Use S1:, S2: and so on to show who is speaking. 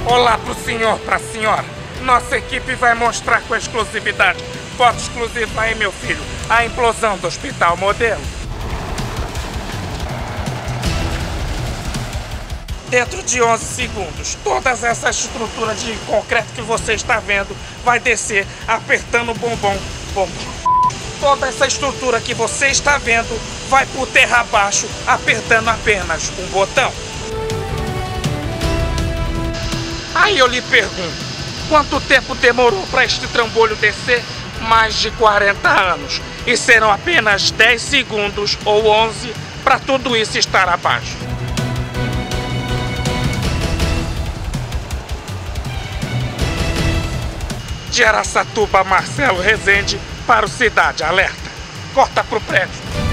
S1: Olá pro senhor, pra senhora. Nossa equipe vai mostrar com exclusividade. Foto exclusiva aí, meu filho. A implosão do Hospital Modelo. Dentro de 11 segundos, toda essa estrutura de concreto que você está vendo vai descer apertando o bombom. Toda essa estrutura que você está vendo vai por terra abaixo apertando apenas um botão. Aí eu lhe pergunto, quanto tempo demorou para este trambolho descer? Mais de 40 anos. E serão apenas 10 segundos ou 11 para tudo isso estar abaixo. De Araçatuba, Marcelo Rezende para o Cidade Alerta. Corta pro prédio.